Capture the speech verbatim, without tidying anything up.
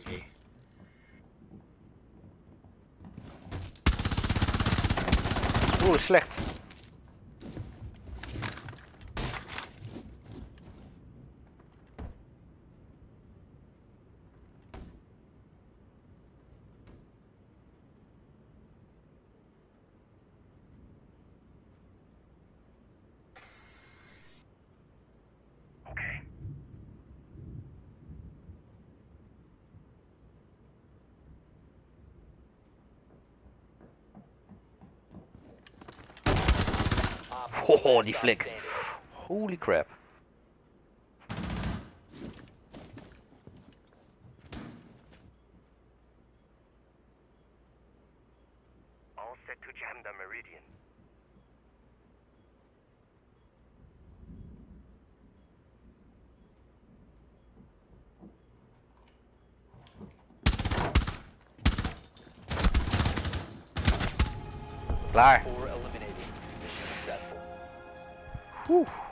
idee. Oeh, slecht. Oh, die flik. Holy crap. All set to jam the meridian. Klaar. Four eliminated. Mission successful. Whew.